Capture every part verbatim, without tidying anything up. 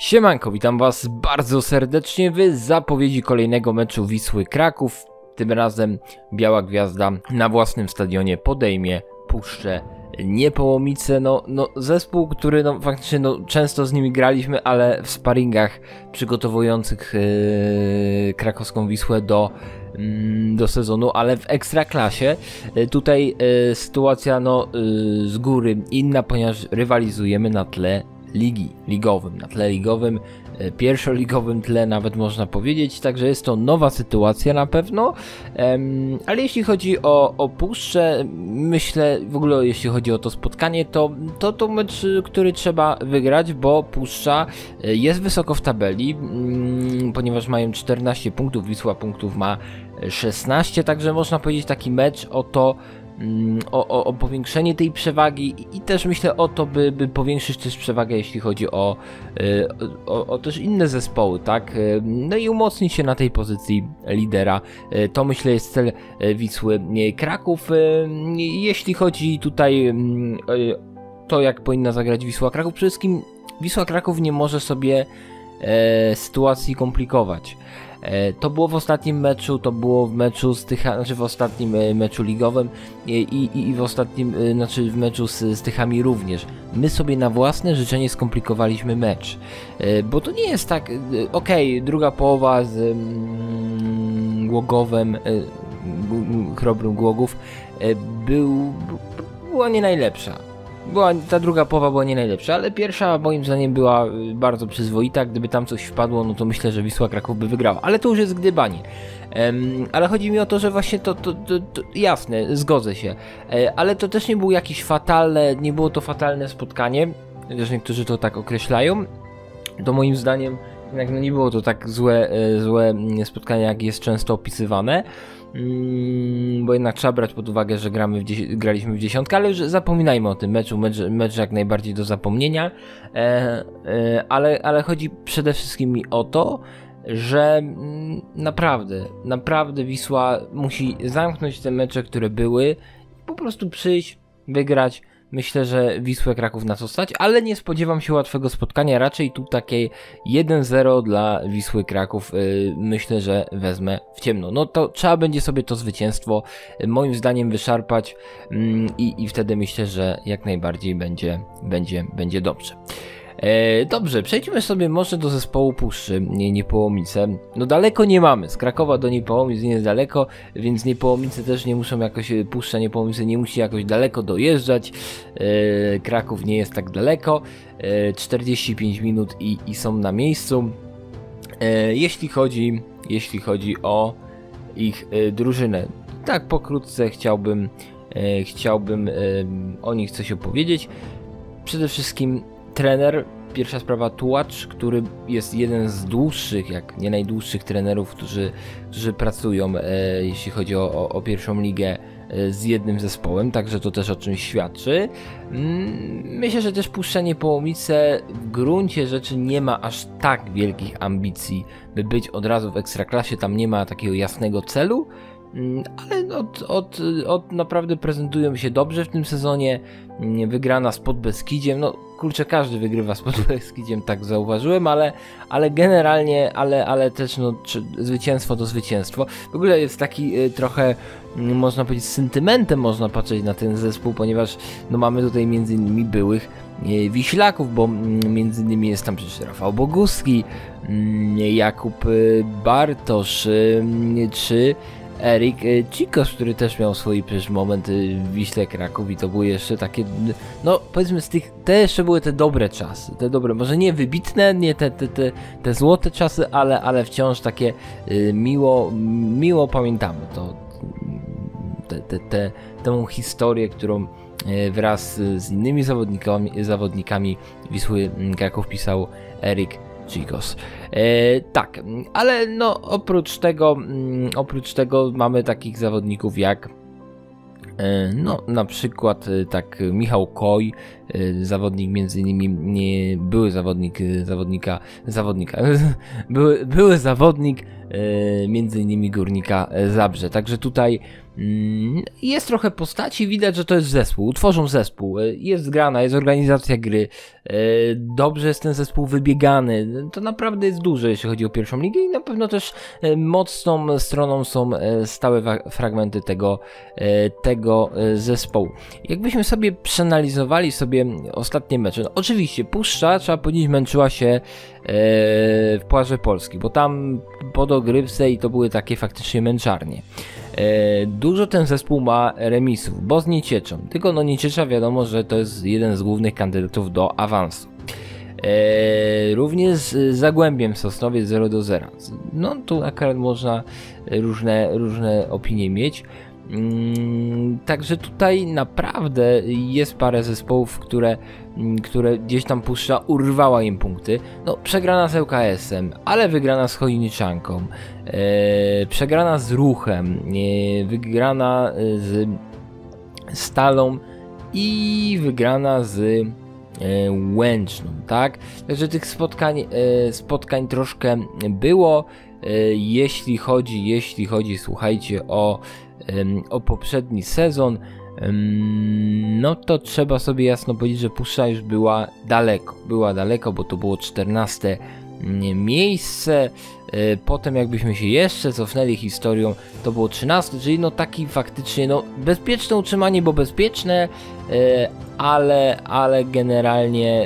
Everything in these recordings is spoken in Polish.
Siemanko, witam was bardzo serdecznie w zapowiedzi kolejnego meczu Wisły Kraków. Tym razem Biała Gwiazda na własnym stadionie podejmie Puszczę Niepołomice. No, no zespół, który no, faktycznie no, często z nimi graliśmy, ale w sparingach przygotowujących yy, krakowską Wisłę do, yy, do sezonu, ale w Ekstraklasie yy, tutaj yy, sytuacja no, yy, z góry inna, ponieważ rywalizujemy na tle ligi ligowym, na tle ligowym, pierwszoligowym tle nawet można powiedzieć, także jest to nowa sytuacja na pewno, um, ale jeśli chodzi o, o Puszczę, myślę, w ogóle jeśli chodzi o to spotkanie, to to, to mecz, który trzeba wygrać, bo Puszcza jest wysoko w tabeli, um, ponieważ mają czternaście punktów, Wisła punktów ma szesnaście, także można powiedzieć taki mecz o to, O, o, o powiększenie tej przewagi i, i też myślę o to, by, by powiększyć też przewagę, jeśli chodzi o, o, o też inne zespoły, tak? No i umocnić się na tej pozycji lidera. To myślę jest cel Wisły Kraków. Jeśli chodzi tutaj to, jak powinna zagrać Wisła Kraków, przede wszystkim Wisła Kraków nie może sobie sytuacji komplikować. To było w ostatnim meczu, to było w meczu z Tycha, znaczy w ostatnim meczu ligowym i, i, i w ostatnim, znaczy w meczu z, z Tychami również. My sobie na własne życzenie skomplikowaliśmy mecz, bo to nie jest tak, okej, okay, druga połowa z mm, Głogowem, Chrobrym Głogów był, była nie najlepsza. Była, ta druga połowa była nie najlepsza, ale pierwsza moim zdaniem była bardzo przyzwoita. Gdyby tam coś wpadło, no to myślę, że Wisła Kraków by wygrała. Ale to już jest gdybanie. Um, ale chodzi mi o to, że właśnie to, to, to, to jasne, zgodzę się. E, ale to też nie było jakieś fatalne, nie było to fatalne spotkanie. Też niektórzy to tak określają. To moim zdaniem jednak no nie było to tak złe, e, złe spotkanie, jak jest często opisywane. Hmm, bo jednak trzeba brać pod uwagę, że gramy w graliśmy w dziesiątkę, ale już zapominajmy o tym meczu, mecz, mecz jak najbardziej do zapomnienia, e, e, ale, ale chodzi przede wszystkim mi o to, że mm, naprawdę, naprawdę Wisła musi zamknąć te mecze, które były i po prostu przyjść, wygrać. Myślę, że Wisłę Kraków na co stać, ale nie spodziewam się łatwego spotkania, raczej tu takie jeden zero dla Wisły Kraków, yy, myślę, że wezmę w ciemno. No to trzeba będzie sobie to zwycięstwo yy, moim zdaniem wyszarpać yy, i, i wtedy myślę, że jak najbardziej będzie, będzie, będzie dobrze. E, dobrze, przejdźmy sobie może do zespołu Puszczy nie, Niepołomice. No daleko nie mamy, z Krakowa do Niepołomic nie jest daleko, więc Niepołomice też nie muszą jakoś, Puszcza Niepołomice nie musi jakoś daleko dojeżdżać. E, Kraków nie jest tak daleko, e, czterdzieści pięć minut i, i są na miejscu. E, jeśli chodzi, jeśli chodzi o ich e, drużynę, tak pokrótce chciałbym, e, chciałbym e, o nich coś opowiedzieć. Przede wszystkim trener, pierwsza sprawa Tułacz, który jest jeden z dłuższych, jak nie najdłuższych trenerów, którzy, którzy pracują, e, jeśli chodzi o, o, o pierwszą ligę e, z jednym zespołem, także to też o czymś świadczy. Mm, myślę, że też Puszcza Niepołomice w gruncie rzeczy nie ma aż tak wielkich ambicji, by być od razu w Ekstraklasie, tam nie ma takiego jasnego celu. Ale od, od, od naprawdę prezentują się dobrze w tym sezonie. Wygrana z Podbeskidziem, no kurczę, każdy wygrywa z Podbeskidziem, tak zauważyłem, ale, ale generalnie, ale, ale też no, czy, zwycięstwo to zwycięstwo. W ogóle jest taki y, trochę, y, można powiedzieć, z sentymentem można patrzeć na ten zespół, ponieważ no, mamy tutaj między innymi byłych y, Wiślaków, bo y, między innymi jest tam przecież Rafał Boguski, y, Jakub y, Bartosz, y, czy Erik Cikos, który też miał swój przecież moment w Wiśle Kraków i to były jeszcze takie, no powiedzmy z tych, te jeszcze były te dobre czasy, te dobre, może nie wybitne, nie te, te, te, te złote czasy, ale, ale wciąż takie y, miło, miło pamiętamy to, te, te, te, tę historię, którą y, wraz z innymi zawodnikami, zawodnikami Wisły Kraków pisał Erik Cikos. E, tak, ale no oprócz tego, mm, oprócz tego mamy takich zawodników jak e, no na przykład e, tak Michał Koj, e, zawodnik między innymi nie, były zawodnik e, zawodnika zawodnika były, były zawodnik e, między innymi Górnika Zabrze. Także tutaj Jest trochę postaci, widać, że to jest zespół, tworzą zespół, jest grana, jest organizacja gry, dobrze jest ten zespół wybiegany, to naprawdę jest duże, jeśli chodzi o pierwszą ligę i na pewno też mocną stroną są stałe fragmenty tego, tego zespołu. Jakbyśmy sobie przeanalizowali sobie ostatnie mecze, no oczywiście Puszcza, trzeba powiedzieć, męczyła się w Pucharze Polski, bo tam po dogrywce i to były takie faktycznie męczarnie. Dużo ten zespół ma remisów, bo z Niecieczą, tylko no Nieciecza wiadomo, że to jest jeden z głównych kandydatów do awansu. Również z Zagłębiem Sosnowiec zero do zera. No tu akurat można różne, różne opinie mieć. Także tutaj naprawdę jest parę zespołów, które, które gdzieś tam Puszcza urwała im punkty. No, przegrana z L K S-em, ale wygrana z Chojniczanką, e, przegrana z Ruchem, e, wygrana z Stalą i wygrana z e, Łęczną, tak? Także tych spotkań, e, spotkań troszkę było. E, jeśli chodzi, jeśli chodzi, słuchajcie, o o poprzedni sezon, no to trzeba sobie jasno powiedzieć, że Puszcza już była daleko, była daleko, bo to było czternaste miejsce, potem jakbyśmy się jeszcze cofnęli historią, to było trzynaste, czyli no taki faktycznie, no bezpieczne utrzymanie, bo bezpieczne, ale, ale generalnie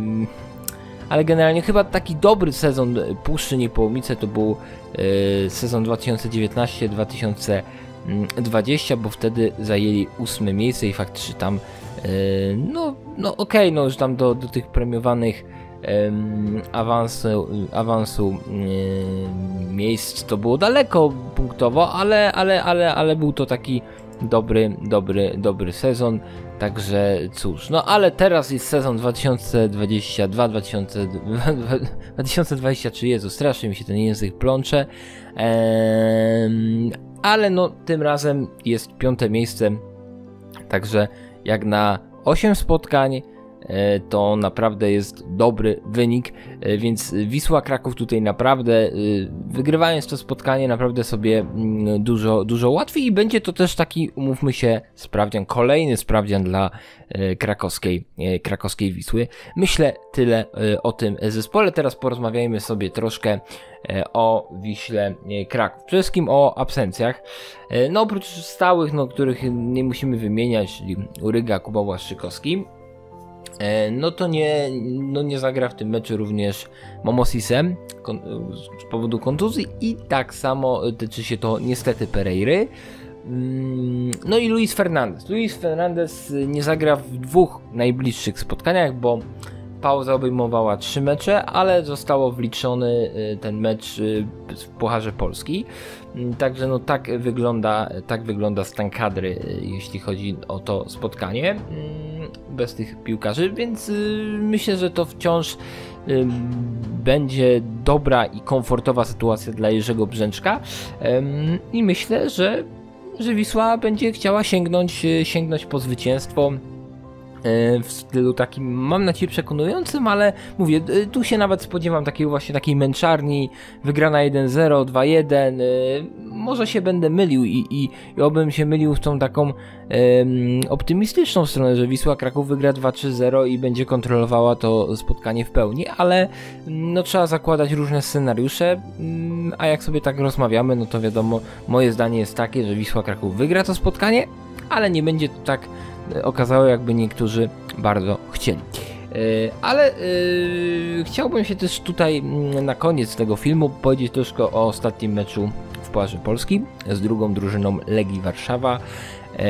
ale generalnie chyba taki dobry sezon Puszczy Niepołomice to był sezon dwa tysiące dziewiętnasty dwa tysiące dwudziesty, bo wtedy zajęli ósme miejsce i faktycznie tam yy, no, no okej, okay, no już tam do, do tych premiowanych yy, awansu, awansu yy, miejsc to było daleko punktowo, ale, ale, ale, ale był to taki dobry, dobry, dobry sezon, także cóż, no ale teraz jest sezon dwa tysiące dwudziesty drugi, dwa tysiące dwudziesty trzeci, Jezu, strasznie mi się ten język plącze, eee, ale no tym razem jest piąte miejsce, także jak na osiem spotkań to naprawdę jest dobry wynik, więc Wisła Kraków tutaj naprawdę wygrywając to spotkanie naprawdę sobie dużo, dużo łatwiej i będzie to też taki, umówmy się, sprawdzian, kolejny sprawdzian dla krakowskiej, krakowskiej Wisły. Myślę tyle o tym zespole, teraz porozmawiajmy sobie troszkę o Wiśle Kraków. Przede wszystkim o absencjach. No oprócz stałych, no których nie musimy wymieniać, czyli Uryga, Kuba Błaszczykowski, no to nie, no nie zagra w tym meczu również Momosisem z powodu kontuzji i tak samo tyczy się to niestety Pereiry. No i Luis Fernandez. Luis Fernandez nie zagra w dwóch najbliższych spotkaniach, bo pauza obejmowała trzy mecze, ale zostało wliczony ten mecz w Pucharze Polski. Także no tak wygląda, tak wygląda stan kadry, jeśli chodzi o to spotkanie bez tych piłkarzy, więc myślę, że to wciąż będzie dobra i komfortowa sytuacja dla Jerzego Brzęczka i myślę, że, że Wisła będzie chciała sięgnąć, sięgnąć po zwycięstwo w stylu takim, mam nadzieję, przekonującym, ale mówię, tu się nawet spodziewam takiej właśnie takiej męczarni, wygrana jeden zero, dwa jeden, może się będę mylił i, i, i obym się mylił w tą taką um, optymistyczną stronę, że Wisła Kraków wygra dwa trzy zero i będzie kontrolowała to spotkanie w pełni, ale no trzeba zakładać różne scenariusze, a jak sobie tak rozmawiamy, no to wiadomo, moje zdanie jest takie, że Wisła Kraków wygra to spotkanie, ale nie będzie to tak okazało, jakby niektórzy bardzo chcieli. Ale yy, chciałbym się też tutaj na koniec tego filmu powiedzieć troszkę o ostatnim meczu w Pucharze Polski z drugą drużyną Legii Warszawa. Yy,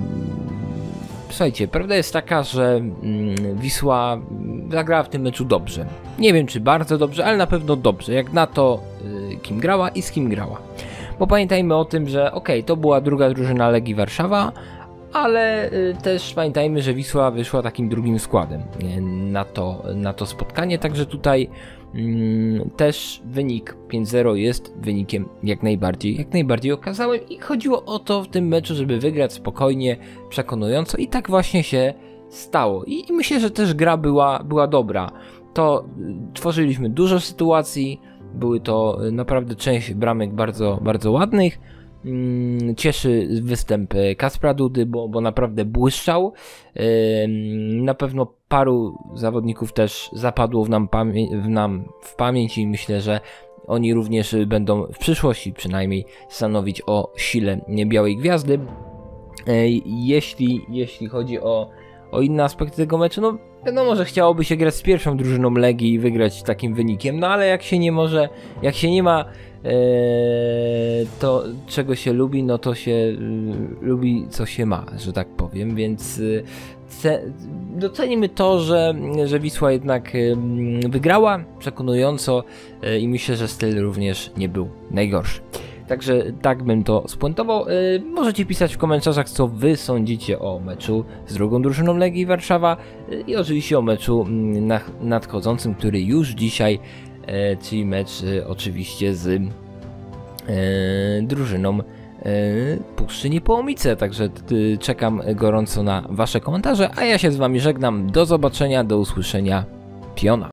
słuchajcie, prawda jest taka, że yy, Wisła zagrała w tym meczu dobrze. Nie wiem, czy bardzo dobrze, ale na pewno dobrze, jak na to, yy, kim grała i z kim grała. Bo pamiętajmy o tym, że okej, okay, to była druga drużyna Legii Warszawa, ale y, też pamiętajmy, że Wisła wyszła takim drugim składem y, na, to, na to spotkanie, także tutaj y, też wynik pięć zero jest wynikiem jak najbardziej, jak najbardziej okazałym i chodziło o to w tym meczu, żeby wygrać spokojnie, przekonująco i tak właśnie się stało i, i myślę, że też gra była, była dobra. To y, tworzyliśmy dużo sytuacji, były to y, naprawdę część bramek bardzo, bardzo ładnych. mm, cieszy występ Kacpra Dudy, bo, bo naprawdę błyszczał. Yy, na pewno paru zawodników też zapadło w nam, pamię- w nam w pamięć i myślę, że oni również będą w przyszłości przynajmniej stanowić o sile Białej Gwiazdy. Jeśli, jeśli chodzi o, o inne aspekty tego meczu, no wiadomo, że chciałoby się grać z pierwszą drużyną Legii i wygrać takim wynikiem, no ale jak się nie może, jak się nie ma e, to czego się lubi, no to się e, lubi co się ma, że tak powiem, więc e, ce, docenimy to, że, że Wisła jednak e, wygrała przekonująco e, i myślę, że styl również nie był najgorszy. Także tak bym to spuentował. Yy, możecie pisać w komentarzach, co wy sądzicie o meczu z drugą drużyną Legii Warszawa yy, i oczywiście o meczu yy, na, nadchodzącym, który już dzisiaj, yy, czyli mecz yy, oczywiście z yy, drużyną yy, Puszczy Niepołomice. Także yy, czekam gorąco na wasze komentarze, a ja się z wami żegnam. Do zobaczenia, do usłyszenia. Piona.